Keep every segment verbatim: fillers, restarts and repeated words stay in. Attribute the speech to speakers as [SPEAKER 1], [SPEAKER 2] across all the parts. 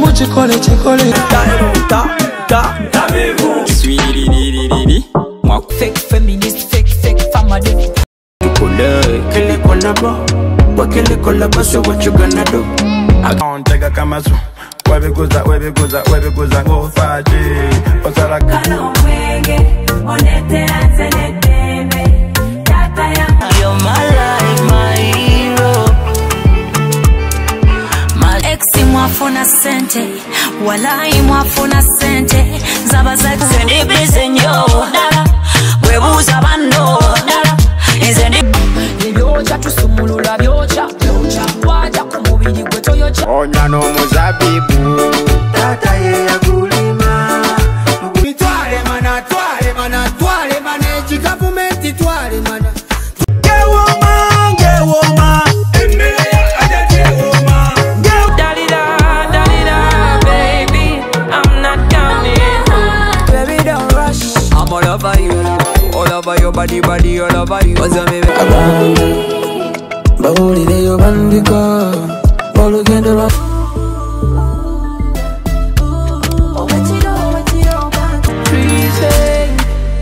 [SPEAKER 1] chikole chikole
[SPEAKER 2] ta ta ta vivu sweetie li li li moi fake feminist fake fake femme de kule kile kolabo wa kile kolabo so what you gonna do I can't take a kamasu where we goes that where we goes that where we goes that go faji osara kana mwenge onete anzele bebe tata ya you're my life my hero my ex mwafuna sente walai mwafuna sente zaba zakusendi bizenyo dala webuza bando dala izeni ibyocha tusumulula byocha byocha waja kumubiri gwetoyocha onyano muzabibu tata ye yakulima twale mana twale mana twale mana government twale mana gewoma gewoma your body, body, all over you. What's up, baby? Bawuli de yo bandiko, bolu gendo rock. Oh, what's it all, what's it all, man? Freezing,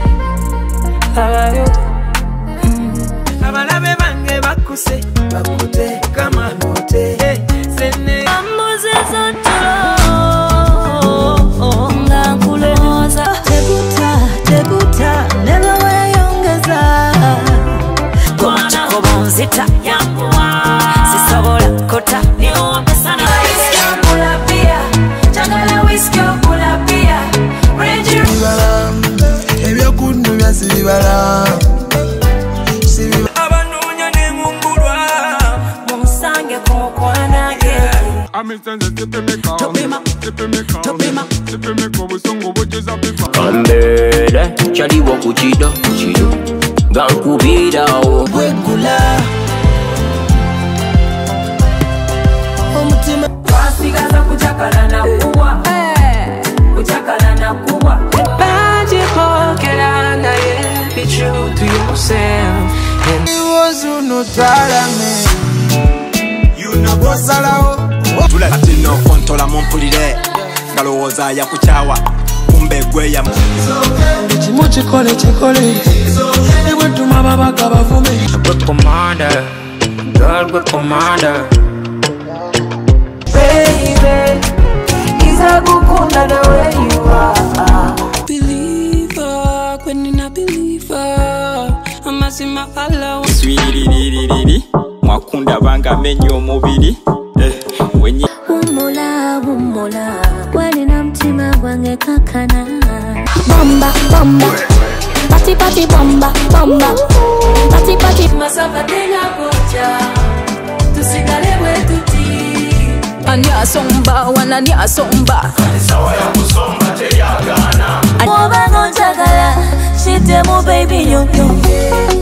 [SPEAKER 2] how abalabe bange bakuse, bakute, kama mote, sene. Amuze zoto, ngakuloza, teguta, teguta, never. Zita yamwa sisabola kota ni opesana whisky kula pia changala whisky kula pia Ranger ebyo kundu bya sibala sibala abanunya ne ngungulwa musange kokwana ke amisenze tepemeka tepemeka tepemeka busongo bojeza pepa kambere chali wo kuchido kuchido gankubira o kwekula omutima twasigaza kuchakala na kuwa kuchakala na kuwa baje kokera na ye be true to yourself and you was no talame you na bosalao tulati no controla mon pulire galoza ya kuchawa kumbe gwe ya chimu chikole chikole ewe tuma baba kabavume good commander girl good commander baby iza gukunda the way you are believer when you not believer amasima ala sweetie li li li mwakunda banga menyo mubiri eh wenye umola umola wali na mtima gwange kakana bomba bomba pati pati bomba bomba pati pati masava tena kocha tusigale wetuti anya somba wana nya somba sawa ya kusomba te ya gana oba gonjagala shite mo baby yo yo